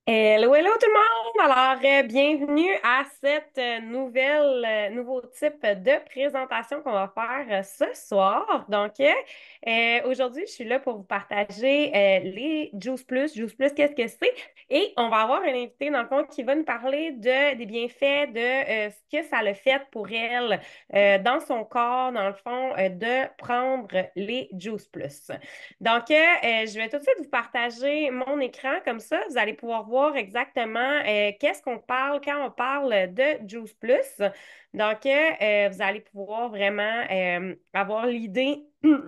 Hello tout le monde! Alors, bienvenue à cette nouveau type de présentation qu'on va faire ce soir. Donc, aujourd'hui, je suis là pour vous partager les Juice Plus. Juice Plus, qu'est-ce que c'est? Et on va avoir un invité, dans le fond, qui va nous parler des bienfaits de ce que ça a fait pour elle dans son corps, dans le fond, de prendre les Juice Plus. Donc, je vais tout de suite vous partager mon écran. Comme ça, vous allez pouvoir voir exactement qu'est-ce qu'on parle quand on parle de Juice Plus. Donc, vous allez pouvoir vraiment avoir l'idée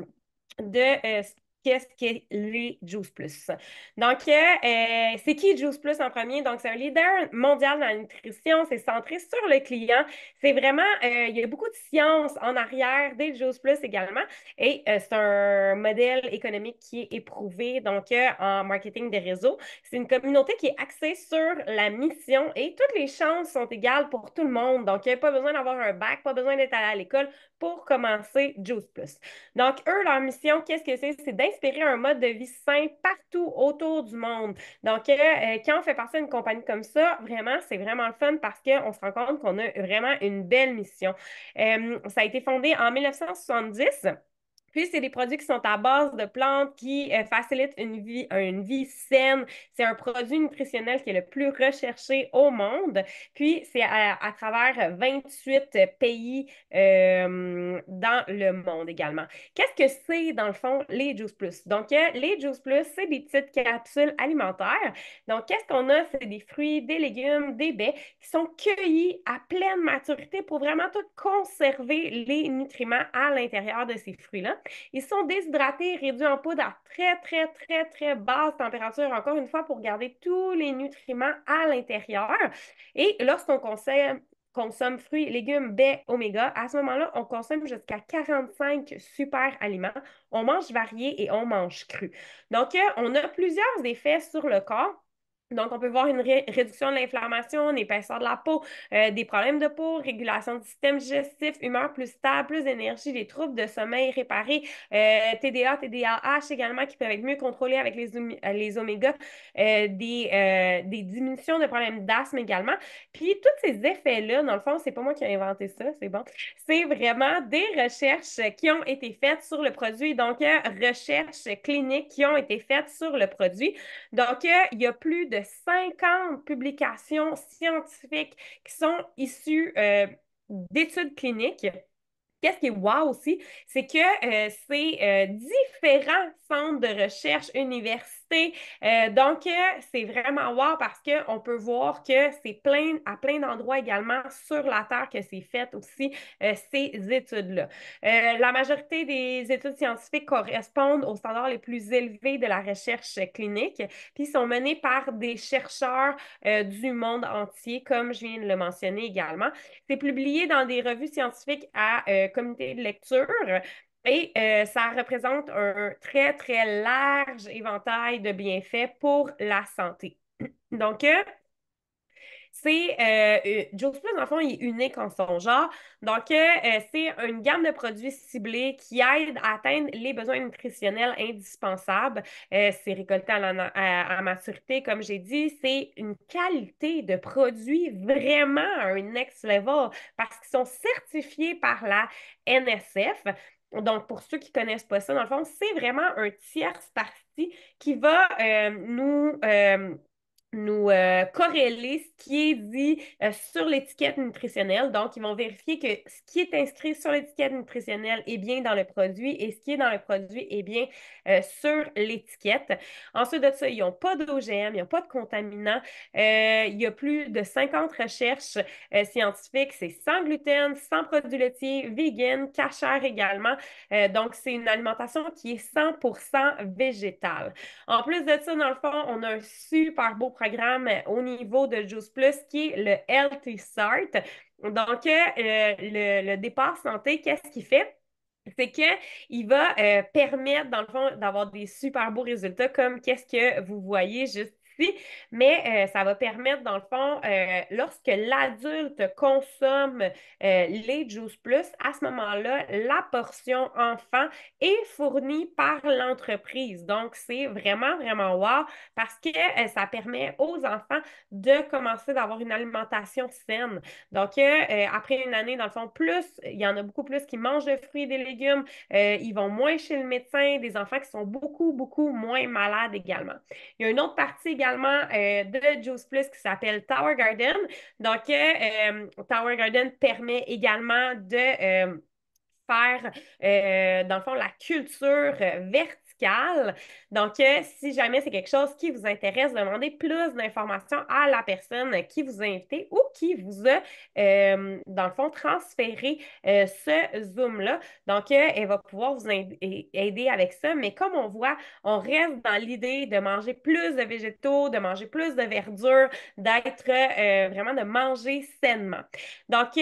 de qu'est-ce qu'est les Juice Plus. Donc, c'est qui Juice Plus en premier? Donc, c'est un leader mondial dans la nutrition. C'est centré sur le client. C'est vraiment, il y a beaucoup de science en arrière des Juice Plus également. Et c'est un modèle économique qui est éprouvé, donc en marketing des réseaux. C'est une communauté qui est axée sur la mission et toutes les chances sont égales pour tout le monde. Donc, pas besoin d'avoir un bac, pas besoin d'être allé à l'école pour commencer Juice Plus. Donc, eux, leur mission, qu'est-ce que c'est? C'est d'inspirer un mode de vie sain partout autour du monde. Donc, quand on fait partie d'une compagnie comme ça, vraiment, c'est vraiment le fun parce qu'on se rend compte qu'on a vraiment une belle mission. Ça a été fondé en 1970. Puis, c'est des produits qui sont à base de plantes qui facilitent une vie saine. C'est un produit nutritionnel qui est le plus recherché au monde. Puis, c'est à travers 28 pays dans le monde également. Qu'est-ce que c'est, dans le fond, les Juice Plus? Donc, les Juice Plus, c'est des petites capsules alimentaires. Donc, qu'est-ce qu'on a? C'est des fruits, des légumes, des baies qui sont cueillis à pleine maturité pour vraiment tout conserver les nutriments à l'intérieur de ces fruits-là. Ils sont déshydratés, réduits en poudre à très basse température, encore une fois, pour garder tous les nutriments à l'intérieur. Et lorsqu'on consomme fruits, légumes, baies, oméga, à ce moment-là, on consomme jusqu'à 45 super aliments. On mange varié et on mange cru. Donc, on a plusieurs effets sur le corps. Donc, on peut voir une réduction de l'inflammation, une épaisseur de la peau, des problèmes de peau, régulation du système digestif, humeur plus stable, plus d'énergie, des troubles de sommeil réparés, TDA, TDAH également qui peuvent être mieux contrôlés avec les omégas, des diminutions de problèmes d'asthme également. Puis, tous ces effets-là, dans le fond, c'est pas moi qui ai inventé ça, c'est bon. C'est vraiment des recherches qui ont été faites sur le produit. Donc, recherches cliniques qui ont été faites sur le produit. Donc, il y a plus de 50 publications scientifiques qui sont issues d'études cliniques. Qu'est-ce qui est wow aussi, c'est que c'est différents centres de recherche, universités. Donc, c'est vraiment wow parce qu'on peut voir que c'est à plein d'endroits également sur la Terre que c'est fait aussi, ces études-là. La majorité des études scientifiques correspondent aux standards les plus élevés de la recherche clinique, puis sont menées par des chercheurs du monde entier, comme je viens de le mentionner également. C'est publié dans des revues scientifiques à comité de lecture et ça représente un très large éventail de bienfaits pour la santé. Donc, Juice Plus, dans le fond, il est unique en son genre. Donc, c'est une gamme de produits ciblés qui aident à atteindre les besoins nutritionnels indispensables. C'est récolté à maturité, comme j'ai dit. C'est une qualité de produit vraiment à un next level parce qu'ils sont certifiés par la NSF. Donc, pour ceux qui ne connaissent pas ça, dans le fond, c'est vraiment un tierce parti qui va nous corréler ce qui est dit sur l'étiquette nutritionnelle. Donc, ils vont vérifier que ce qui est inscrit sur l'étiquette nutritionnelle est bien dans le produit et ce qui est dans le produit est bien sur l'étiquette. Ensuite de ça, ils n'ont pas d'OGM, il n'y a pas de contaminants. Il y a plus de 50 recherches scientifiques. C'est sans gluten, sans produits laitiers, vegan, cachère également. Donc, c'est une alimentation qui est 100% végétale. En plus de ça, dans le fond, on a un super beau programme au niveau de Juice Plus qui est le Healthy Start. Donc, le départ santé, qu'est-ce qu'il fait? C'est qu'il va permettre, dans le fond, d'avoir des super beaux résultats comme qu'est-ce que vous voyez juste aussi, mais ça va permettre, dans le fond, lorsque l'adulte consomme les Juice Plus, à ce moment-là, la portion enfant est fournie par l'entreprise. Donc, c'est vraiment, vraiment wow parce que ça permet aux enfants de commencer d'avoir une alimentation saine. Donc, après une année, dans le fond, plus, il y en a beaucoup plus qui mangent de fruits et des légumes, ils vont moins chez le médecin, des enfants qui sont beaucoup, beaucoup moins malades également. Il y a une autre partie également de Juice Plus qui s'appelle Tower Garden. Donc, Tower Garden permet également de faire, dans le fond, la culture verticale. Donc, si jamais c'est quelque chose qui vous intéresse, demandez plus d'informations à la personne qui vous a invité ou qui vous a, dans le fond, transféré ce Zoom-là. Donc, elle va pouvoir vous aider avec ça. Mais comme on voit, on reste dans l'idée de manger plus de végétaux, de manger plus de verdure, d'être vraiment de manger sainement. Donc,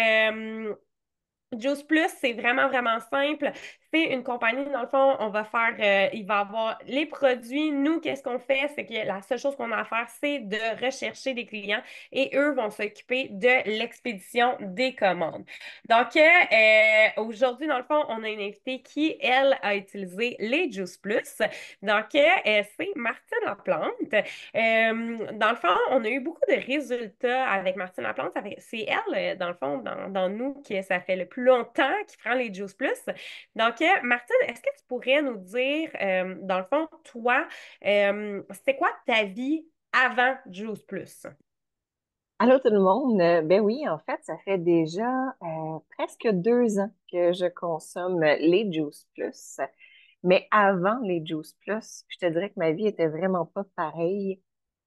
Juice Plus, c'est vraiment, vraiment simple. C'est une compagnie, dans le fond, on va faire, il va avoir les produits. Nous, qu'est-ce qu'on fait? C'est que la seule chose qu'on a à faire, c'est de rechercher des clients et eux vont s'occuper de l'expédition des commandes. Donc, aujourd'hui, dans le fond, on a une invitée qui, elle, a utilisé les Juice Plus. Donc, c'est Martine Laplante. Dans le fond, on a eu beaucoup de résultats avec Martine Laplante. C'est elle, dans le fond, dans nous, que ça fait le plus longtemps qui prend les Juice Plus. Donc, Martine, est-ce que tu pourrais nous dire, dans le fond, toi, c'était quoi ta vie avant Juice Plus? Allô tout le monde. Ben oui, en fait, ça fait déjà presque 2 ans que je consomme les Juice Plus. Mais avant les Juice Plus, je te dirais que ma vie était vraiment pas pareille.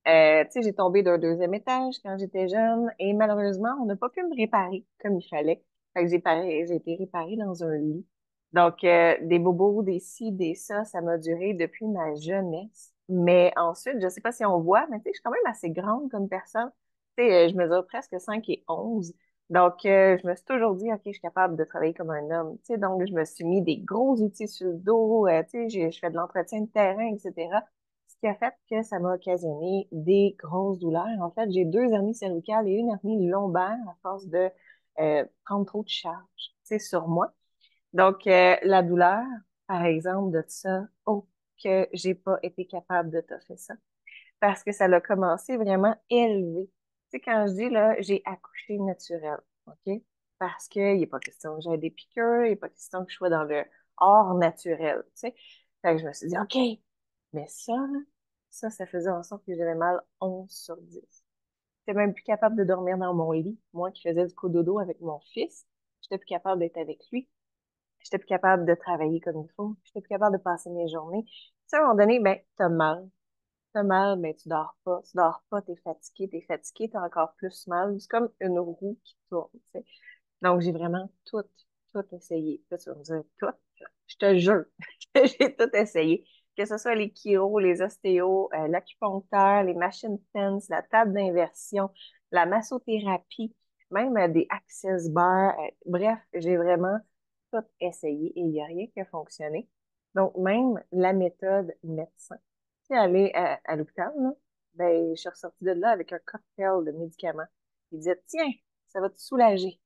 Tu sais, j'ai tombé d'un deuxième étage quand j'étais jeune et malheureusement, on n'a pas pu me réparer comme il fallait. Fait que j'ai été réparée dans un lit. Donc, des bobos, des ci, des ça, ça m'a duré depuis ma jeunesse. Mais ensuite, je sais pas si on voit, mais tu sais, je suis quand même assez grande comme personne. Tu sais, je mesure presque 5 et 11. Donc, je me suis toujours dit, OK, je suis capable de travailler comme un homme. Tu sais, donc, je me suis mis des gros outils sur le dos. Tu sais, je fais de l'entretien de terrain, etc. Ce qui a fait que ça m'a occasionné des grosses douleurs. En fait, j'ai 2 hernies cervicales et une hernie lombaire à force de prendre trop de charge, tu sais, sur moi. Donc, la douleur, par exemple, de ça, oh, que j'ai pas été capable de toffer ça. Parce que ça l'a commencé vraiment élevé. Tu sais, quand je dis, là, j'ai accouché naturel, OK? Parce qu'il n'est pas question que j'aie des piqûres, il n'est pas question que je sois dans le hors naturel, tu sais. Fait que je me suis dit, OK, mais ça, là, ça faisait en sorte que j'avais mal 11 sur 10. J'étais même plus capable de dormir dans mon lit. Moi qui faisais du cododo avec mon fils, j'étais plus capable d'être avec lui. J'étais plus capable de travailler comme il faut. J'étais plus capable de passer mes journées. Tu sais, à un moment donné, ben, t'as mal. T'as mal, mais tu dors pas. Tu dors pas, t'es fatigué, t'as encore plus mal. C'est comme une roue qui tourne, tu sais. Donc, j'ai vraiment tout essayé. Là, tu vas me dire, tout? Je te jure que j'ai tout essayé. Que ce soit les chiro, les ostéos, l'acupuncteur, les machines TENS, la table d'inversion, la massothérapie, même des access bars. Bref, j'ai vraiment tout essayé et il n'y a rien qui a fonctionné. Donc, même la méthode médecin. Tu sais, aller à l'hôpital, là, ben, je suis ressortie de là avec un cocktail de médicaments. Il disait, tiens, ça va te soulager.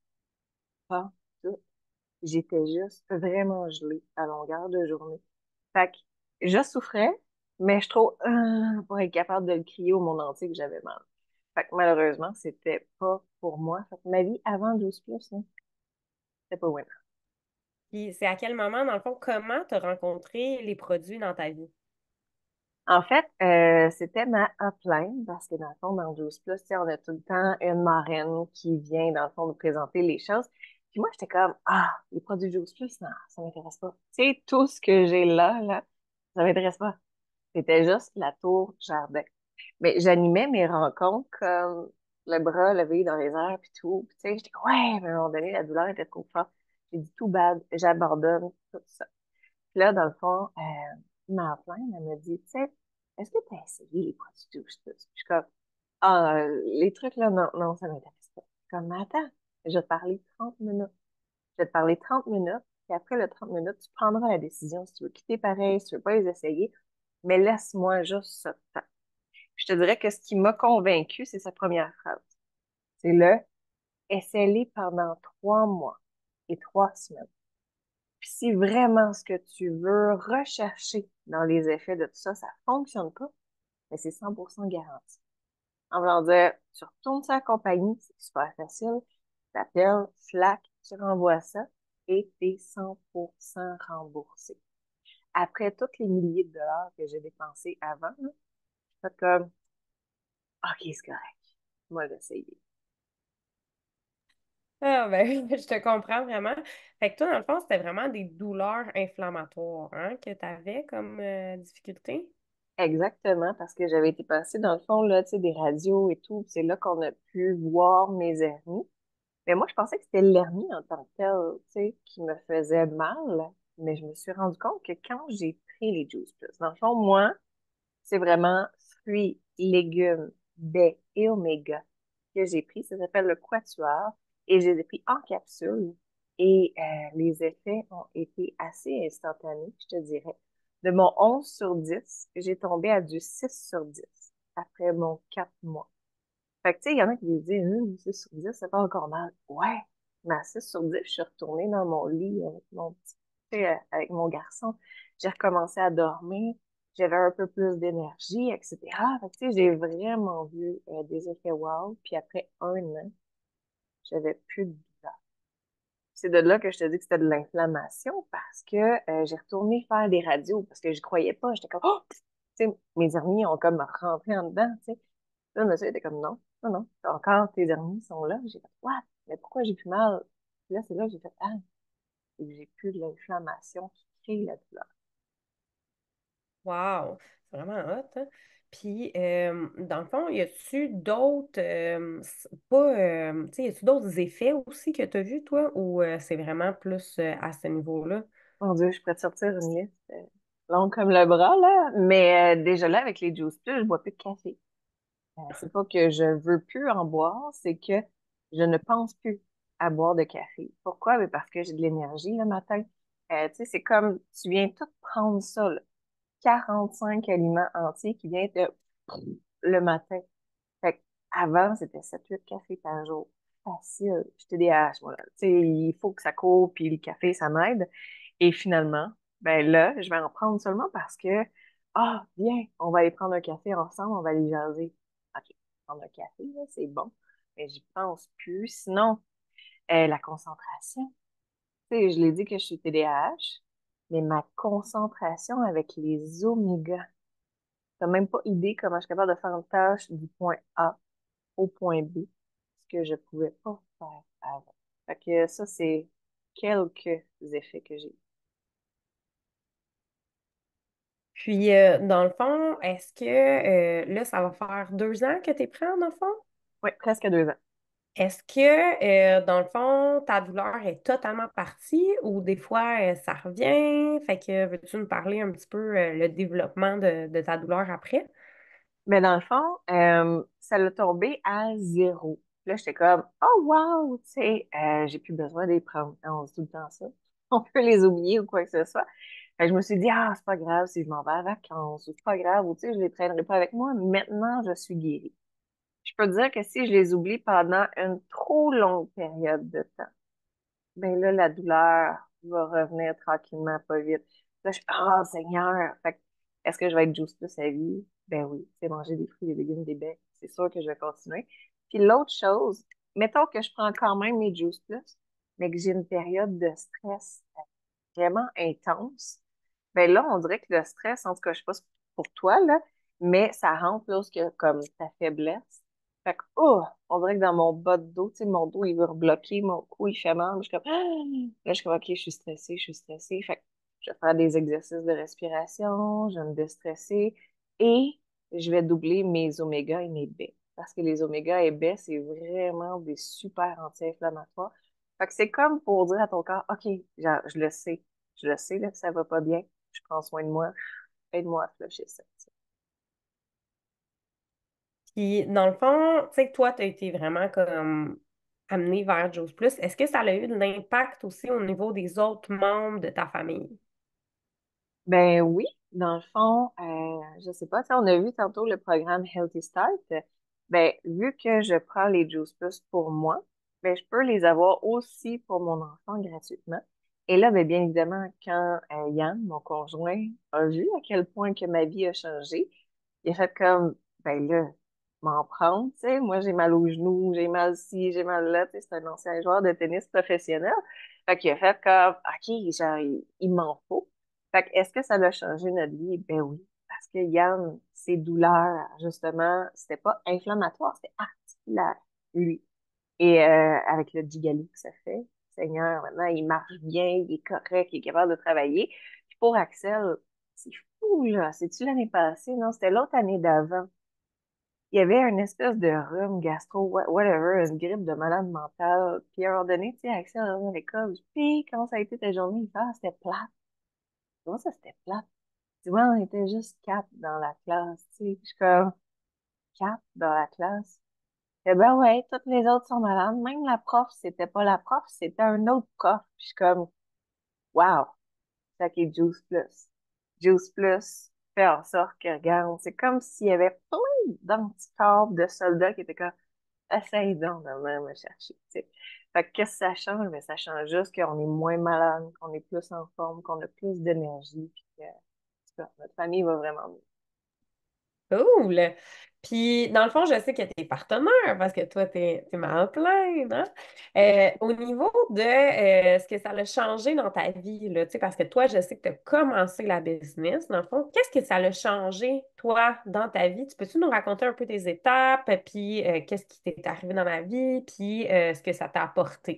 Pas tout. J'étais juste vraiment gelée à longueur de journée. Fait que je souffrais, mais je trouve pour être capable de le crier au monde entier que j'avais mal. Fait que malheureusement, c'était pas pour moi. Fait que ma vie avant 12 plus, hein, c'était pas winner. Puis c'est à quel moment, dans le fond, comment tu as rencontré les produits dans ta vie? En fait, c'était ma upline parce que dans le fond, dans 12 plus, tu sais, on a tout le temps une marraine qui vient, dans le fond, nous présenter les choses. Puis moi, j'étais comme, ah, les produits 12 plus, non, ça m'intéresse pas. Tu sais, tout ce que j'ai là, ça m'intéresse pas. C'était juste la tour jardin. Mais j'animais mes rencontres comme le bras levé dans les airs puis tout. Puis tu sais, j'étais comme, ouais, mais à un moment donné, la douleur était trop forte. J'ai dit tout bad, j'abandonne tout ça. Puis là, dans le fond, ma plainte, elle m'a dit, tu sais, est-ce que tu as essayé les produits douces? Puis je suis comme, ah, les trucs là, non, non, ça m'intéresse pas. Comme, mais attends, je vais te parler 30 minutes. Je vais te parler 30 minutes, puis après le 30 minutes, tu prendras la décision si tu veux quitter pareil, si tu veux pas les essayer, mais laisse-moi juste ça de temps. Je te dirais que ce qui m'a convaincue, c'est sa première phrase. C'est le essaie-les pendant 3 mois et 3 semaines. Puis si vraiment ce que tu veux rechercher dans les effets de tout ça, ça fonctionne pas, mais c'est 100% garanti. En voulant dire, tu retournes sa compagnie, c'est super facile, tu appelles, flac, tu renvoies ça et t'es 100% remboursé. Après tous les milliers de dollars que j'ai dépensés avant, là, j'ai fait comme, OK, c'est correct, moi l'essayer. Ah, ben, je te comprends vraiment. Fait que toi, dans le fond, c'était vraiment des douleurs inflammatoires, hein, que tu avais comme difficulté. Exactement, parce que j'avais été passée dans le fond, là, tu sais, des radios et tout, puis c'est là qu'on a pu voir mes hernies. Mais moi, je pensais que c'était l'hernie en tant que telle, tu sais, qui me faisait mal, mais je me suis rendu compte que quand j'ai pris les Juice Plus, dans le fond, moi, c'est vraiment fruits, légumes, baies et oméga que j'ai pris. Ça s'appelle le Quatuor et je les ai pris en capsule. Et les effets ont été assez instantanés, je te dirais. De mon 11 sur 10, j'ai tombé à du 6 sur 10 après mon 4 mois. Fait que, tu sais, il y en a qui me disent, 6 sur 10, c'est pas encore mal. Ouais, mais à 6 sur 10, je suis retournée dans mon lit avec mon petit, tu sais, avec mon garçon. J'ai recommencé à dormir. J'avais un peu plus d'énergie, etc. Fait que, tu sais, j'ai vraiment vu des effets wow. Puis après 1 an, j'avais plus de douleur. C'est de là que je te dis que c'était de l'inflammation parce que j'ai retourné faire des radios parce que je croyais pas. J'étais comme, oh! Tu sais, mes hernies ont comme rentré en dedans, tu sais. Là, le monsieur était comme non, non, non, encore tes hernies sont là. J'ai fait, what? Mais pourquoi j'ai plus mal? Puis là, c'est là que j'ai fait, ah, et que j'ai plus de l'inflammation qui crée la douleur. Wow, c'est vraiment hot, hein? Puis, dans le fond, y a-tu d'autres, pas, tu sais, y a-tu d'autres effets aussi que tu as vus, toi, ou c'est vraiment plus à ce niveau-là? Mon Dieu, je pourrais te sortir une liste longue comme le bras, là. Mais déjà là, avec les juice plus, je bois plus de café. C'est pas que je veux plus en boire, c'est que je ne pense plus à boire de café. Pourquoi? Ben parce que j'ai de l'énergie le matin. Tu sais, c'est comme tu viens tout prendre ça, là. 45 aliments entiers qui viennent le matin. Fait avant, c'était 7-8 cafés par jour. Facile. J'étais TDAH, moi, là. Tu sais, il faut que ça court, puis le café, ça m'aide. Et finalement, ben là, je vais en prendre seulement parce que, ah, viens, on va aller prendre un café ensemble, on va aller jaser. OK, prendre un café, là, c'est bon. Mais j'y pense plus. Sinon, la concentration. Tu sais, je l'ai dit que je suis TDAH, mais ma concentration avec les omégas. T'as même pas idée comment je suis capable de faire une tâche du point A au point B, ce que je pouvais pas faire avant. Fait que ça, c'est quelques effets que j'ai. Puis, dans le fond, est-ce que là, ça va faire 2 ans que tu es prêt, dans le fond? Oui, presque 2 ans. Est-ce que, dans le fond, ta douleur est totalement partie ou des fois, ça revient? Fait que, veux-tu nous parler un petit peu le développement de ta douleur après? Mais dans le fond, ça l'a tombé à 0. Là, j'étais comme, oh wow, tu sais, j'ai plus besoin d'y prendre. On se dit tout le temps ça. On peut les oublier ou quoi que ce soit. Fait que je me suis dit, ah, c'est pas grave si je m'en vais à vacances, ou c'est pas grave, ou tu sais, je les traînerai pas avec moi. Maintenant, je suis guérie. Je peux te dire que si je les oublie pendant une trop longue période de temps, ben là, la douleur va revenir tranquillement, pas vite. Là, je suis, ah, Seigneur! Fait que, est-ce que je vais être juice plus à vie? Ben oui, c'est manger des fruits, des légumes, des baies. C'est sûr que je vais continuer. Puis l'autre chose, mettons que je prends quand même mes juice plus, mais que j'ai une période de stress vraiment intense, ben là, on dirait que le stress, en tout cas, je sais pas pour toi, là, mais ça rentre là, comme ta faiblesse. Fait que, oh, on dirait que dans mon bas de dos, tu sais, mon dos, il veut rebloquer, mon cou, il fait mal. Je suis comme, ah! Là, je suis comme, OK, je suis stressée, je suis stressée. Fait que je vais faire des exercices de respiration, je vais me déstresser et je vais doubler mes oméga et mes baies. Parce que les oméga et baies, c'est vraiment des super anti-inflammatoires. Fait que c'est comme pour dire à ton corps, OK, genre, je le sais, là, que ça va pas bien. Je prends soin de moi. Aide-moi à flusher ça. Puis, dans le fond, tu sais, toi, tu as été vraiment comme amené vers Juice Plus. Est-ce que ça a eu de l'impact aussi au niveau des autres membres de ta famille? Ben oui, dans le fond, je sais pas, tu sais, on a vu tantôt le programme Healthy Start. Ben, vu que je prends les Juice Plus pour moi, ben, je peux les avoir aussi pour mon enfant gratuitement. Et là, ben, bien évidemment, quand Yann, mon conjoint, a vu à quel point que ma vie a changé, il a fait comme, ben là, m'en prendre, tu sais, moi j'ai mal aux genoux, j'ai mal ci, j'ai mal là, tu sais, c'est un ancien joueur de tennis professionnel. Fait qu'il a fait comme, OK, genre, il m'en faut. Fait que est-ce que ça a changé notre vie? Ben oui. Parce que Yann, ses douleurs, justement, c'était pas inflammatoire, c'était articulaire, lui. Et avec le Digaloo que ça fait, Seigneur, maintenant, il marche bien, il est correct, il est capable de travailler. Puis pour Axel, c'est fou, là. C'est-tu l'année passée? Non, c'était l'autre année d'avant. Il y avait une espèce de rhume, gastro, whatever, une grippe de malade mental. Puis à un moment donné, tu sais, Axel revient à l'école. Puis, comment ça a été ta journée? Il fait, ah, c'était plate. Comment ça, c'était plate? Tu vois, on était juste quatre dans la classe, tu sais. Je suis comme, quatre dans la classe. Eh ben ouais, toutes les autres sont malades. Même la prof, c'était pas la prof, c'était un autre prof. Puis je suis comme, wow, ça qui est Juice Plus. Juice Plus fait en sorte que, regarde, c'est comme s'il y avait plein d'anticorps de soldats qui étaient comme, essaye donc de venir me chercher, tu sais. Fait que qu'est-ce que ça change? Mais ça change juste qu'on est moins malade, qu'on est plus en forme, qu'on a plus d'énergie, puis que, en tout cas, notre famille va vraiment mieux. Cool! Puis, dans le fond, je sais que tu es partenaire parce que toi, tu es, mal plein, hein? Au niveau de ce que ça a changé dans ta vie, là, tu sais, parce que toi, je sais que tu as commencé la business, dans le fond, qu'est-ce que ça a changé, toi, dans ta vie? Tu peux-tu nous raconter un peu tes étapes, puis qu'est-ce qui t'est arrivé dans la vie, puis ce que ça t'a apporté?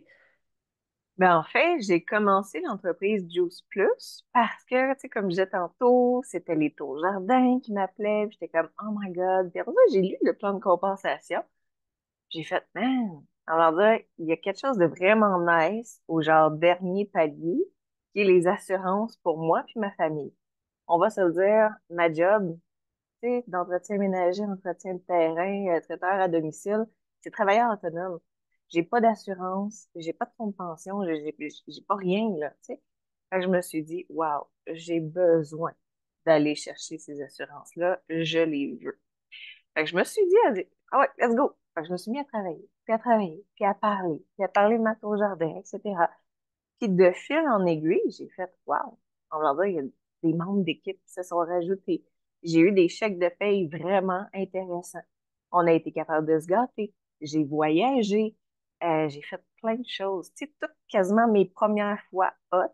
Ben, en fait, j'ai commencé l'entreprise Juice Plus parce que, tu sais, comme je disais tantôt, c'était les Tours Jardins qui m'appelaient, puis j'étais comme, oh my God. Puis après ça, j'ai lu le plan de compensation. J'ai fait, man, alors là, il y a quelque chose de vraiment nice au genre dernier palier, qui est les assurances pour moi puis ma famille. On va se le dire, ma job, tu sais, d'entretien ménager, entretien de terrain, traiteur à domicile, c'est travailleur autonome. J'ai pas d'assurance, j'ai pas de fonds de pension, j'ai pas rien, là, tu sais. Fait que je me suis dit, wow, j'ai besoin d'aller chercher ces assurances-là, je les veux. Fait que je me suis dit, ah ouais, let's go. Fait que je me suis mis à travailler, puis à parler, puis à parler de ma tour jardin, etc. Puis de fil en aiguille, j'ai fait wow. En vrai, il y a des membres d'équipe qui se sont rajoutés. J'ai eu des chèques de paye vraiment intéressants. On a été capable de se gâter. J'ai voyagé. J'ai fait plein de choses. Tu sais, toutes quasiment mes premières fois hot,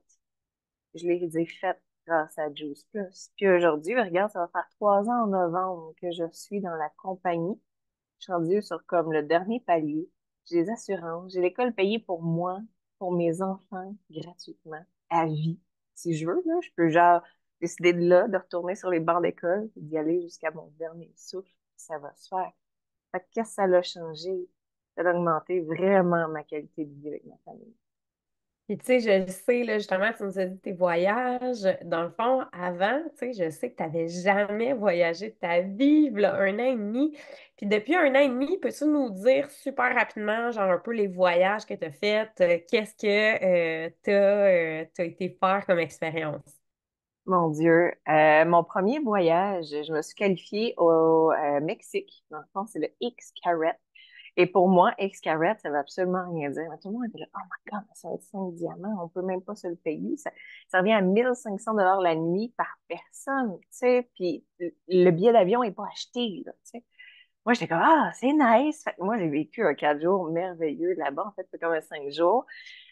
je les ai faites grâce à Juice Plus. Puis aujourd'hui, regarde, ça va faire 3 ans en novembre que je suis dans la compagnie. Je suis rendue sur comme le dernier palier. J'ai des assurances, j'ai l'école payée pour moi, pour mes enfants, gratuitement, à vie. Si je veux, là, je peux genre décider de là, de retourner sur les bancs d'école, et d'y aller jusqu'à mon dernier souffle. Ça va se faire. Fait que qu'est-ce que ça l'a changé? Ça a augmenté vraiment ma qualité de vie avec ma famille. Puis tu sais, je le sais, là, justement, tu nous as dit tes voyages. Dans le fond, avant, tu sais, je sais que tu n'avais jamais voyagé de ta vie, là, 1 an et demi. Puis depuis 1 an et demi, peux-tu nous dire super rapidement, genre un peu les voyages que tu as faits, qu'est-ce que tu as été faire comme expérience? Mon Dieu. Mon premier voyage, je me suis qualifiée au Mexique. Dans le fond, c'est le X-Carrot. Et pour moi, X-Carrot, ça veut absolument rien dire. Mais tout le monde était là, oh my God, ça va être 5 diamants, on peut même pas se le payer. Ça revient à 1 500 $ la nuit par personne, tu sais. Puis le billet d'avion est pas acheté, là, tu sais. Moi, j'étais comme, ah, c'est nice. Fait que moi, j'ai vécu un 4 jours merveilleux là-bas. En fait, c'est comme un 5 jours.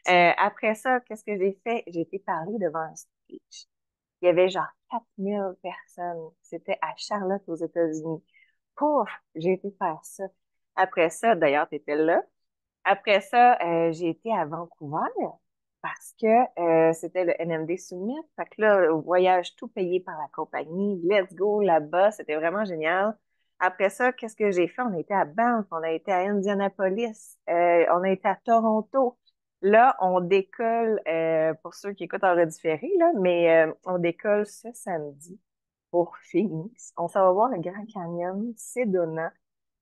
Après ça, qu'est-ce que j'ai fait? J'ai été parler devant un stage. Il y avait genre 4000 personnes. C'était à Charlotte, aux États-Unis. Pouf, j'ai été faire ça. Après ça, d'ailleurs, tu étais là. Après ça, j'ai été à Vancouver parce que c'était le NMD Summit. Fait que là, le voyage tout payé par la compagnie. Let's go là-bas. C'était vraiment génial. Après ça, qu'est-ce que j'ai fait? On a été à Banff, on a été à Indianapolis, on a été à Toronto. Là, on décolle, pour ceux qui écoutent en redifféré, là, mais on décolle ce samedi pour Phoenix. On s'en va voir le Grand Canyon, Sedona.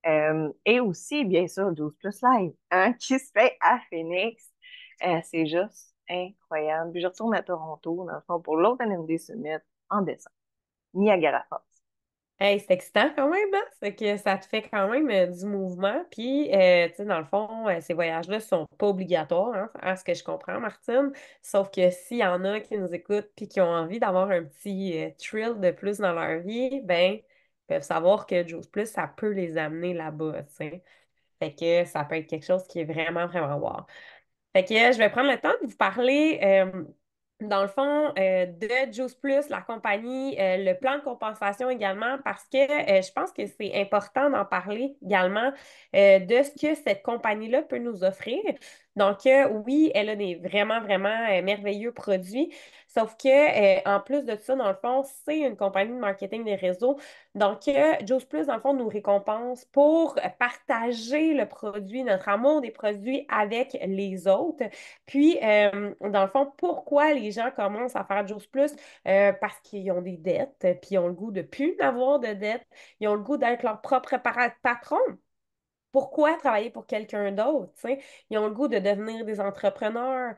Et aussi, bien sûr, 12 Plus Live, hein, qui se fait à Phoenix. C'est juste incroyable. Puis je retourne à Toronto, dans le fond, pour l'autre NMD Summit. en dessin. Niagara Falls. Hey, c'est excitant quand même, hein? C'est que ça te fait quand même du mouvement. Puis, tu sais, dans le fond, ces voyages-là sont pas obligatoires, hein, à ce que je comprends, Martine. Sauf que s'il y en a qui nous écoutent puis qui ont envie d'avoir un petit thrill de plus dans leur vie, ben, ils peuvent savoir que Juice Plus, ça peut les amener là-bas, tu sais. Fait que ça peut être quelque chose qui est vraiment, vraiment wow. Fait que je vais prendre le temps de vous parler, dans le fond, de Juice Plus, la compagnie, le plan de compensation également, parce que je pense que c'est important d'en parler également de ce que cette compagnie-là peut nous offrir. Donc, oui, elle a des vraiment, vraiment merveilleux produits, sauf que en plus de ça, dans le fond, c'est une compagnie de marketing des réseaux. Donc, Juice Plus, dans le fond, nous récompense pour partager le produit, notre amour des produits avec les autres. Puis, dans le fond, pourquoi les gens commencent à faire Juice Plus? Parce qu'ils ont des dettes, puis ils ont le goût de plus avoir de dettes. Ils ont le goût d'être leur propre patron. Pourquoi travailler pour quelqu'un d'autre, tu sais? Ils ont le goût de devenir des entrepreneurs.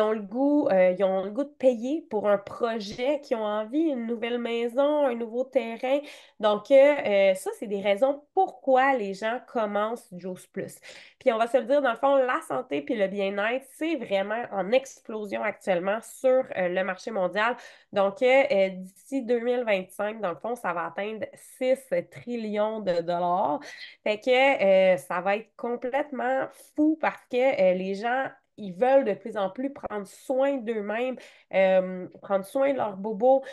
Ils ont le goût de payer pour un projet qu'ils ont envie, une nouvelle maison, un nouveau terrain. Donc, ça, c'est des raisons pourquoi les gens commencent Juice Plus. Puis, on va se le dire, dans le fond, la santé puis le bien-être, c'est vraiment en explosion actuellement sur le marché mondial. Donc, d'ici 2025, dans le fond, ça va atteindre 6 trillions de dollars. Fait que ça va être complètement fou parce que les gens, ils veulent de plus en plus prendre soin d'eux-mêmes, prendre soin de leurs bobos.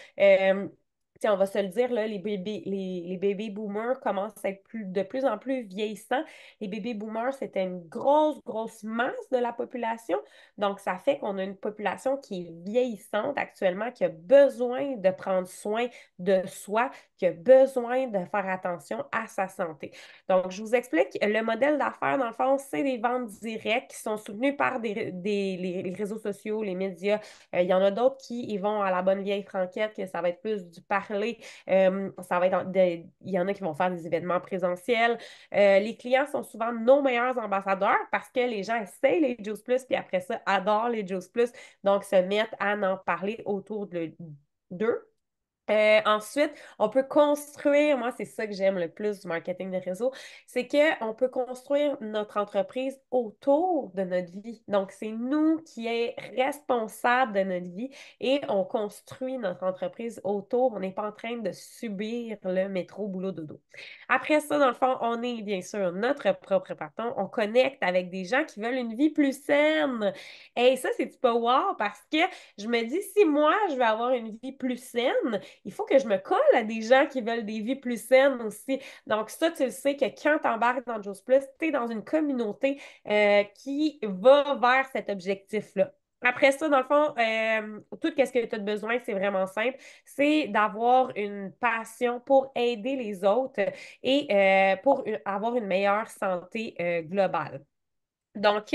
Tu sais, on va se le dire, là, les baby boomers commencent à être de plus en plus vieillissants. Les baby boomers, c'était une grosse, grosse masse de la population. Donc, ça fait qu'on a une population qui est vieillissante actuellement, qui a besoin de prendre soin de soi, qui a besoin de faire attention à sa santé. Donc, je vous explique, le modèle d'affaires, dans le fond, c'est des ventes directes qui sont soutenues par les réseaux sociaux, les médias. Il y en a d'autres qui y vont à la bonne vieille franquette, que ça va être plus du parler. Ça va être il y en a qui vont faire des événements présentiels. Les clients sont souvent nos meilleurs ambassadeurs parce que les gens essayent les Juice Plus, puis après ça, adorent les Juice Plus, donc se mettent à en parler autour d'eux. Ensuite, on peut construire, moi, c'est ça que j'aime le plus du marketing de réseau, c'est qu'on peut construire notre entreprise autour de notre vie. Donc, c'est nous qui est responsable de notre vie et on construit notre entreprise autour. On n'est pas en train de subir le métro boulot dodo. Après ça, dans le fond, on est bien sûr notre propre patron. On connecte avec des gens qui veulent une vie plus saine. Et ça, c'est pas wow parce que je me dis, si moi, je veux avoir une vie plus saine, il faut que je me colle à des gens qui veulent des vies plus saines aussi. Donc, ça, tu le sais que quand tu embarques dans Juice Plus, tu es dans une communauté qui va vers cet objectif-là. Après ça, dans le fond, tout ce que tu as besoin, c'est vraiment simple. C'est d'avoir une passion pour aider les autres et pour avoir une meilleure santé globale. Donc,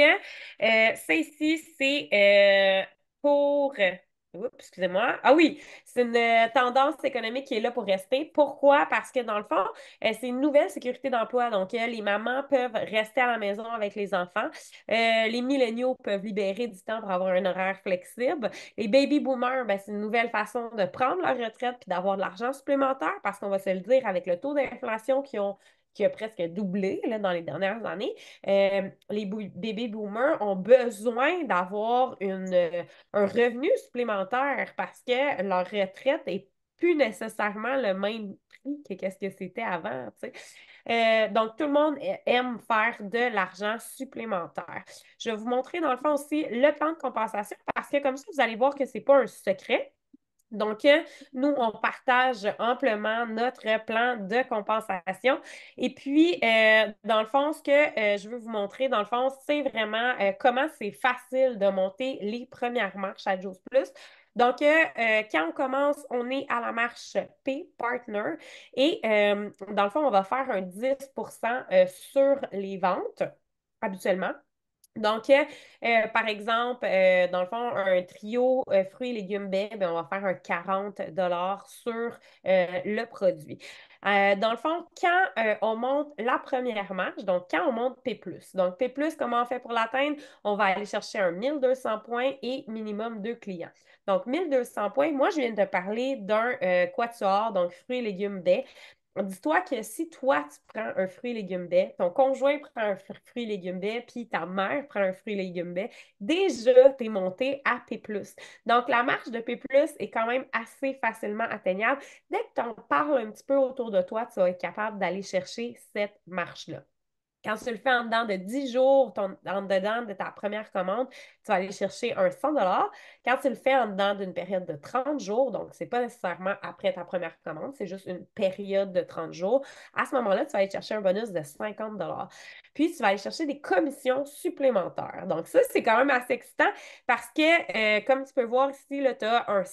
ça ici, c'est pour... Oups, excusez-moi. Ah oui, c'est une tendance économique qui est là pour rester. Pourquoi? Parce que dans le fond, c'est une nouvelle sécurité d'emploi. Donc, les mamans peuvent rester à la maison avec les enfants. Les milléniaux peuvent libérer du temps pour avoir un horaire flexible. Les baby boomers, ben, c'est une nouvelle façon de prendre leur retraite puis d'avoir de l'argent supplémentaire parce qu'on va se le dire, avec le taux d'inflation qui a presque doublé là, dans les dernières années, les baby boomers ont besoin d'avoir un revenu supplémentaire parce que leur retraite n'est plus nécessairement le même prix que qu'est-ce que c'était avant, tu sais. Donc, tout le monde aime faire de l'argent supplémentaire. Je vais vous montrer dans le fond aussi le plan de compensation parce que comme ça, vous allez voir que ce n'est pas un secret. Donc, nous, on partage amplement notre plan de compensation. Et puis, dans le fond, ce que je veux vous montrer, dans le fond, c'est vraiment comment c'est facile de monter les premières marches à Juice Plus. Donc, quand on commence, on est à la marche P, Partner, et dans le fond, on va faire un 10% sur les ventes habituellement. Donc, par exemple, dans le fond, un trio fruits et légumes baies, ben, on va faire un 40 sur le produit. Dans le fond, quand on monte la première marche, donc quand on monte P+, donc P+, comment on fait pour l'atteindre? On va aller chercher un 1200 points et minimum 2 clients. Donc, 1200 points, moi, je viens de te parler d'un quatuor, donc fruits, légumes, baies. Dis-toi que si toi, tu prends un fruit, légumes, baies, ton conjoint prend un fruit, légumes, baies, puis ta mère prend un fruit, légumes, baies, déjà, tu es monté à P+. Donc, la marche de P+, est quand même assez facilement atteignable. Dès que tu en parles un petit peu autour de toi, tu vas être capable d'aller chercher cette marche-là. Quand tu le fais en dedans de 10 jours, en dedans de ta première commande, tu vas aller chercher un 100. Quand tu le fais en dedans d'une période de 30 jours, donc ce n'est pas nécessairement après ta première commande, c'est juste une période de 30 jours, à ce moment-là, tu vas aller chercher un bonus de 50. Puis, tu vas aller chercher des commissions supplémentaires. Donc, ça, c'est quand même assez excitant parce que, comme tu peux voir ici, tu as un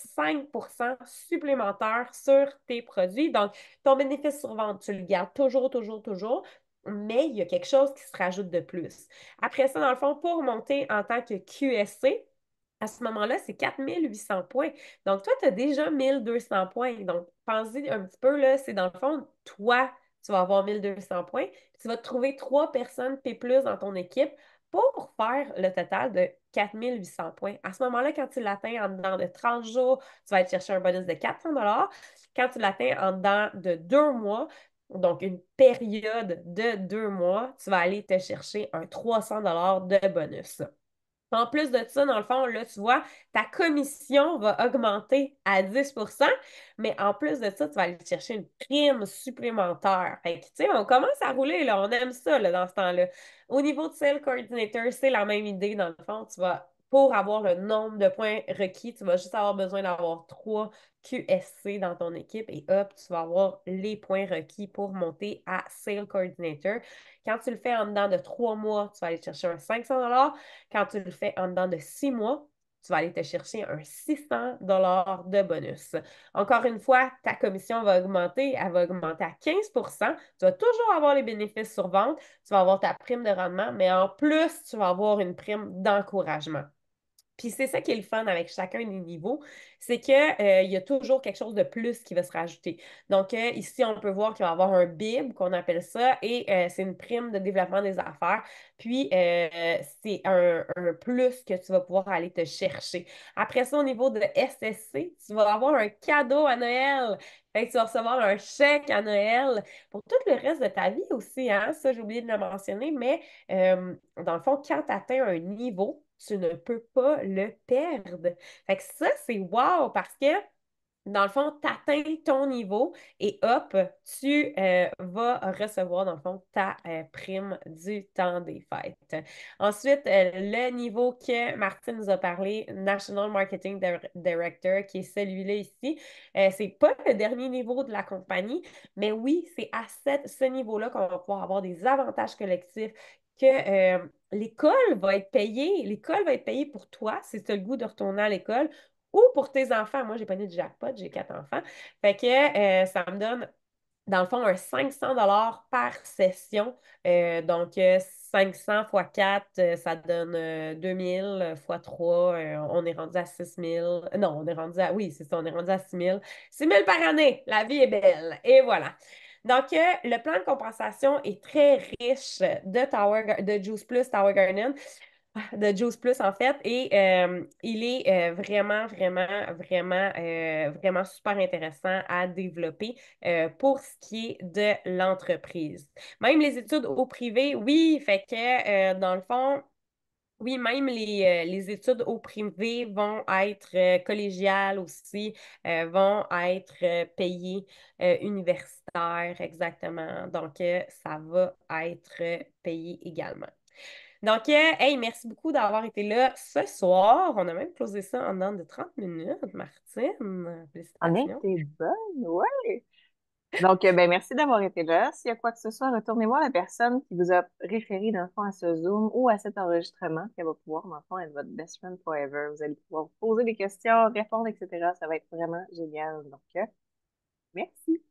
5% supplémentaire sur tes produits. Donc, ton bénéfice sur vente, tu le gardes toujours, toujours, toujours, mais il y a quelque chose qui se rajoute de plus. Après ça, dans le fond, pour monter en tant que QSC, à ce moment-là, c'est 4800 points. Donc, toi, tu as déjà 1200 points. Donc, pense-y un petit peu, là, c'est dans le fond, toi, tu vas avoir 1200 points. Puis tu vas te trouver 3 personnes P+, dans ton équipe pour faire le total de 4800 points. À ce moment-là, quand tu l'atteins en dedans de 30 jours, tu vas aller chercher un bonus de 400. Quand tu l'atteins en dedans de 2 mois, donc une période de 2 mois, tu vas aller te chercher un 300 de bonus. En plus de ça, dans le fond, là, tu vois, ta commission va augmenter à 10%, mais en plus de ça, tu vas aller chercher une prime supplémentaire. Fait que, tu sais, on commence à rouler, là, on aime ça, là, dans ce temps-là. Au niveau de Sales Coordinator, c'est la même idée, dans le fond, tu vas, pour avoir le nombre de points requis, tu vas juste avoir besoin d'avoir 3 QSC dans ton équipe et hop, tu vas avoir les points requis pour monter à Sales Coordinator. Quand tu le fais en dedans de 3 mois, tu vas aller chercher un 500. Quand tu le fais en dedans de 6 mois, tu vas aller te chercher un 600 de bonus. Encore une fois, ta commission va augmenter, elle va augmenter à 15%. Tu vas toujours avoir les bénéfices sur vente, tu vas avoir ta prime de rendement, mais en plus, tu vas avoir une prime d'encouragement. Puis c'est ça qui est le fun avec chacun des niveaux, c'est que, il y a toujours quelque chose de plus qui va se rajouter. Donc, ici, on peut voir qu'il va y avoir un BIB, qu'on appelle ça, et c'est une prime de développement des affaires. Puis, c'est un plus que tu vas pouvoir aller te chercher. Après ça, au niveau de SSC, tu vas avoir un cadeau à Noël. Fait que tu vas recevoir un chèque à Noël pour tout le reste de ta vie aussi, hein? Ça, j'ai oublié de le mentionner, mais dans le fond, quand tu atteins un niveau, tu ne peux pas le perdre. Fait que ça, c'est wow parce que dans le fond, tu atteins ton niveau et hop, tu vas recevoir, dans le fond, ta prime du temps des fêtes. Ensuite, le niveau que Martine nous a parlé, National Marketing Director, qui est celui-là ici, c'est pas le dernier niveau de la compagnie, mais oui, c'est à ce niveau-là qu'on va pouvoir avoir des avantages collectifs que l'école va être payée. L'école va être payée pour toi si tu as le goût de retourner à l'école ou pour tes enfants. Moi, j'ai pas de jackpot, j'ai 4 enfants. Fait que ça me donne, dans le fond, un 500 par session. Donc, 500 fois 4, ça donne 2000 fois 3. On est rendu à 6000. Non, on est rendu à. Oui, c'est ça, on est rendu à 6000. 6000 par année. La vie est belle. Et voilà. Donc, le plan de compensation est très riche de Juice Plus Tower Garden de Juice Plus, en fait. Et il est vraiment, vraiment, vraiment, vraiment super intéressant à développer pour ce qui est de l'entreprise. Même les études au privé, oui, fait que dans le fond, oui, même les études au privé vont être collégiales aussi, vont être payées universitaires, exactement. Donc, ça va être payé également. Donc, hey, merci beaucoup d'avoir été là ce soir. On a même closé ça en dedans de 30 minutes, Martine. En Félicitations. été bonne, ouais. Donc, ben, merci d'avoir été là. S'il y a quoi que ce soit, retournez voir la personne qui vous a référé, dans le fond, à ce Zoom ou à cet enregistrement, qu'elle va pouvoir, dans le fond, être votre best friend forever. Vous allez pouvoir poser des questions, répondre, etc. Ça va être vraiment génial. Donc, merci.